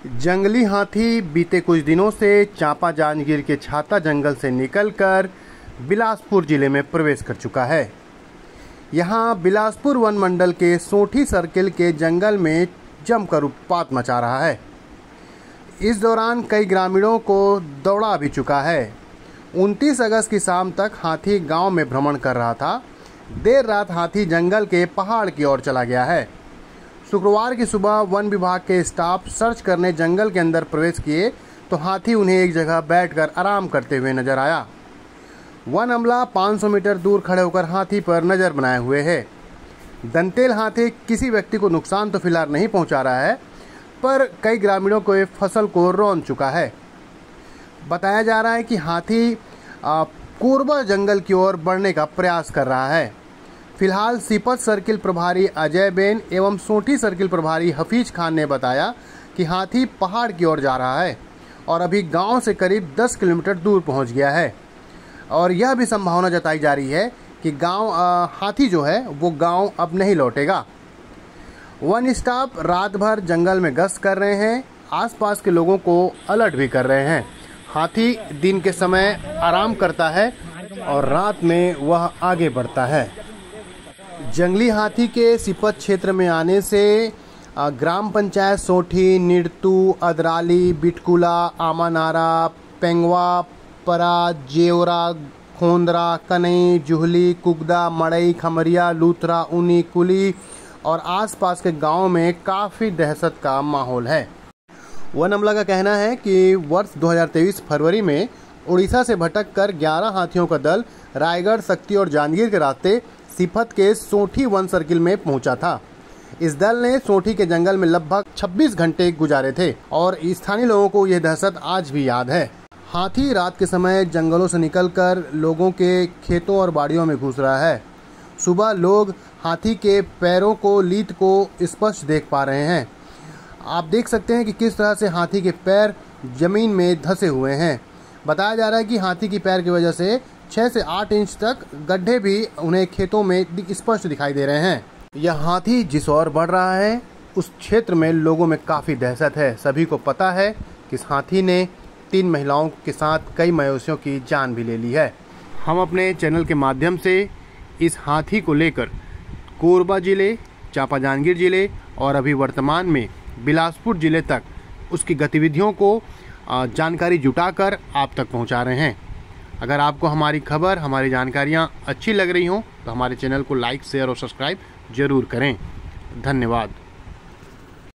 जंगली हाथी बीते कुछ दिनों से चांपा जांजगीर के छाता जंगल से निकलकर बिलासपुर जिले में प्रवेश कर चुका है। यहां बिलासपुर वन मंडल के सोठी सर्किल के जंगल में जमकर उत्पात मचा रहा है। इस दौरान कई ग्रामीणों को दौड़ा भी चुका है। 29 अगस्त की शाम तक हाथी गांव में भ्रमण कर रहा था। देर रात हाथी जंगल के पहाड़ की ओर चला गया है। शुक्रवार की सुबह वन विभाग के स्टाफ सर्च करने जंगल के अंदर प्रवेश किए तो हाथी उन्हें एक जगह बैठकर आराम करते हुए नजर आया। वन अमला 500 मीटर दूर खड़े होकर हाथी पर नजर बनाए हुए है। दंतेल हाथी किसी व्यक्ति को नुकसान तो फिलहाल नहीं पहुंचा रहा है, पर कई ग्रामीणों को फसल को रौन चुका है। बताया जा रहा है कि हाथी कोरबा जंगल की ओर बढ़ने का प्रयास कर रहा है। फिलहाल सीपत सर्किल प्रभारी अजय बेन एवं सोठी सर्किल प्रभारी हफीज खान ने बताया कि हाथी पहाड़ की ओर जा रहा है और अभी गांव से करीब 10 किलोमीटर दूर पहुंच गया है। और यह भी संभावना जताई जा रही है कि हाथी जो है वो गांव अब नहीं लौटेगा। वन स्टाफ रात भर जंगल में गश्त कर रहे हैं, आसपास के लोगों को अलर्ट भी कर रहे हैं। हाथी दिन के समय आराम करता है और रात में वह आगे बढ़ता है। जंगली हाथी के सिपत क्षेत्र में आने से ग्राम पंचायत सोठी, निरतू, अदराली, बिटकुला, आमानारा, पेंगवा, परा, जेवरा, खोंदरा, कनई, जुहली, कुगदा, मड़ई, खमरिया, लूथरा, उनी, कुली और आसपास के गांव में काफ़ी दहशत का माहौल है। वन अमला का कहना है कि वर्ष 2023 फरवरी में उड़ीसा से भटककर 11 हाथियों का दल रायगढ़, शक्ति और जांजगीर के रास्ते सिपत के सोठी वन सर्किल में पहुंचा था। इस दल ने सोठी के जंगल में लगभग 26 घंटे गुजारे थे और स्थानीय लोगों को यह दहशत आज भी याद है। हाथी रात के समय जंगलों से निकलकर लोगों के खेतों और बाड़ियों में घुस रहा है। सुबह लोग हाथी के पैरों को, लीद को स्पष्ट देख पा रहे हैं। आप देख सकते हैं कि किस तरह से हाथी के पैर जमीन में धंसे हुए हैं। बताया जा रहा है कि हाथी की पैर की वजह से 6 से 8 इंच तक गड्ढे भी उन्हें खेतों में स्पष्ट दिखाई दे रहे हैं। यह हाथी जिस ओर बढ़ रहा है उस क्षेत्र में लोगों में काफ़ी दहशत है। सभी को पता है कि इस हाथी ने 3 महिलाओं के साथ कई मवेशियों की जान भी ले ली है। हम अपने चैनल के माध्यम से इस हाथी को लेकर कोरबा जिले, चांपा जांजगीर जिले और अभी वर्तमान में बिलासपुर जिले तक उसकी गतिविधियों को जानकारी जुटाकर आप तक पहुंचा रहे हैं। अगर आपको हमारी खबर, हमारी जानकारियां अच्छी लग रही हों तो हमारे चैनल को लाइक, शेयर और सब्सक्राइब जरूर करें। धन्यवाद।